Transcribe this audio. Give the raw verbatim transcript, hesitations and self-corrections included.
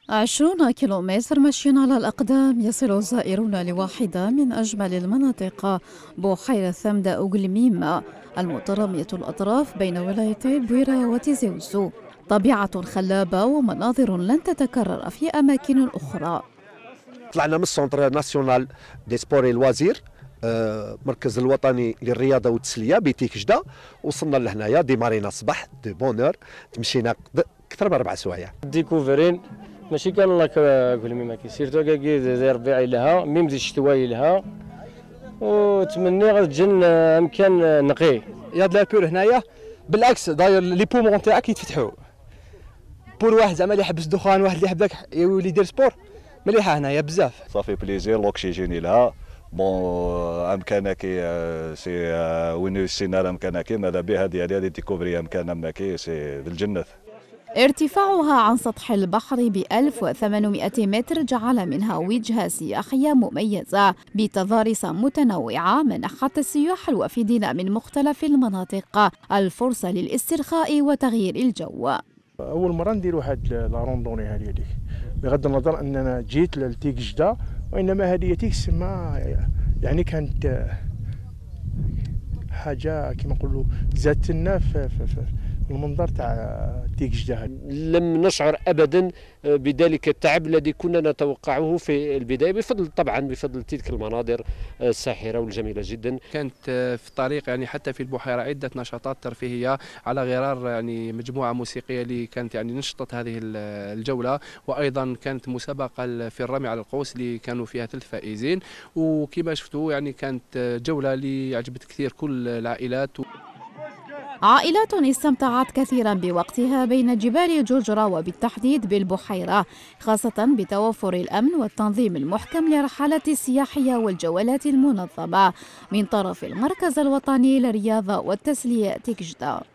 عشرون كيلومتر مشي على الأقدام يصل الزائرون لواحدة من أجمل المناطق، بحيرة ثمدة أوغلميم المترامية الأطراف بين ولايتي بويرا وتيزي وزو. طبيعة خلابة ومناظر لن تتكرر في أماكن أخرى. طلعنا من السونتر ناسيونال دي سبور الوزير، مركز الوطني للرياضه والتسليه بتيكجده. وصلنا لهنايا ديمارينا صباح دي بونور، تمشينا اكثر من اربع سوايع. ديكوفرين ماشي كان الله كقول مي ما كيسيرتو كاكي زي ربيعي لها ميم زي الشتوي لها، وتمني غتجن امكان نقي. يا د لاكول هنايا بالعكس، داير لي بومون تاعك يتفتحوا بور واحد زعما اللي يحبس الدخان، واحد اللي يحب ذاك يولي يدير سبور. مليحه هنايا بزاف، صافي بليزير. لوكسيجين لها بون امكانك سي وين السينار امكانك ماذا بها هذه هذه ديكوفري امكان اماكي سي الجنه. ارتفاعها عن سطح البحر ب ألف وثمانمائة متر جعل منها وجهة سياحية مميزة بتضاريس متنوعة منحت السياح الوافدين من مختلف المناطق الفرصة للاسترخاء وتغيير الجو. أول مرة ندير واحد لا روندوني هذه هذيك، بغض النظر أننا جيت لتيكجدة، وإنما هذه تيكس ما يعني كانت حاجة كما نقولوا زادت لنا في المنظر تاع تيكجدة. لم نشعر ابدا بذلك التعب الذي كنا نتوقعه في البدايه، بفضل طبعا بفضل تلك المناظر الساحره والجميله جدا. كانت في الطريق يعني حتى في البحيره عده نشاطات ترفيهيه على غرار يعني مجموعه موسيقيه اللي كانت يعني نشطت هذه الجوله، وايضا كانت مسابقه في الرمي على القوس اللي كانوا فيها ثلاث فائزين. وكما شفتوا يعني كانت جوله اللي عجبت كثير كل العائلات. عائلات استمتعت كثيرا بوقتها بين جبال جوجرا وبالتحديد بالبحيرة، خاصة بتوفر الأمن والتنظيم المحكم للرحلات السياحية والجولات المنظمة من طرف المركز الوطني للرياضة والتسلية تيكجدة.